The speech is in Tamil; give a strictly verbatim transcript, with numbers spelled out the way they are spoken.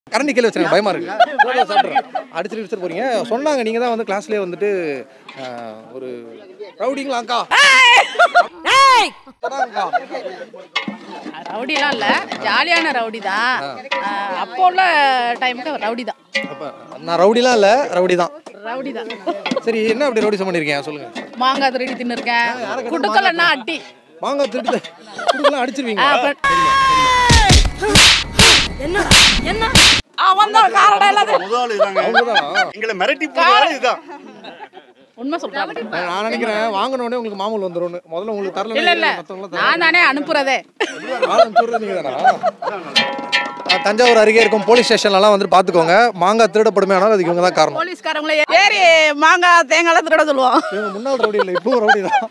கரண்டி கீழே வச்சுருங்க பயமா இருக்கு. சாப்பிட்றேன் அடிச்சுட்டு வச்சுட்டு போறீங்க. சொன்னாங்க நீங்க தான் வந்து கிளாஸ்லேயே வந்துட்டு ஒரு ரவுடிங்களாக்கா. ரவுடிலாம் இல்லை, ஜாலியான ரவுடி தான். அப்போ உள்ள டைமுக்கு ரவுடி தான். அப்போ நான் ரவுடிலாம் இல்லை, ரவுடி தான். ரவுடி தான். சரி, என்ன அப்படி ரவுடி பண்ணியிருக்கேன் சொல்லுங்க. மாங்காய் திருடி தின்னுருக்கேன், குடுக்கலன்னா அட்டி. மாங்காய் திருடி குடுக்கலாம் அடிச்சிருவீங்க. என்ன என்ன அவன் தான் காரணம் இல்லாத எங்களை மிரட்டி போறது இதுதான். உண்மை சொல்றாங்க. நான் நினைக்கிறேன் வாங்கின உடனே உங்களுக்கு மாமூல் வந்துடும். முதல்ல உங்களுக்கு தரல. இல்ல இல்ல, நான் தானே அனுப்புறதே. தஞ்சாவூர் அருகே இருக்கும் போலீஸ் ஸ்டேஷன்லாம் வந்து பாத்துக்கோங்க. மாங்காய் திருடப்படுமே ஆனால் அதுக்கு இவங்க தான் காரணம். போலீஸ்காரங்களே ஏறி மாங்காய் தேங்காய் திருட சொல்லுவோம். முன்னாள் ரவுடி இல்லை, இப்போ ரவுடி தான்.